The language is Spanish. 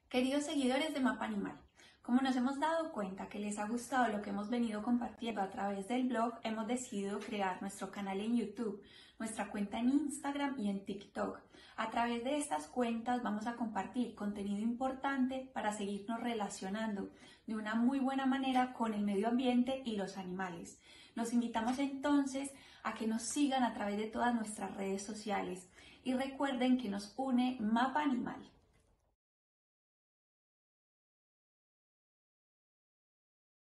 Queridos seguidores de Mapa Animal, como nos hemos dado cuenta que les ha gustado lo que hemos venido compartiendo a través del blog, hemos decidido crear nuestro canal en YouTube, nuestra cuenta en Instagram y en TikTok. A través de estas cuentas vamos a compartir contenido importante para seguirnos relacionando de una muy buena manera con el medio ambiente y los animales. Los invitamos entonces a que nos sigan a través de todas nuestras redes sociales y recuerden que nos une Mapa Animal.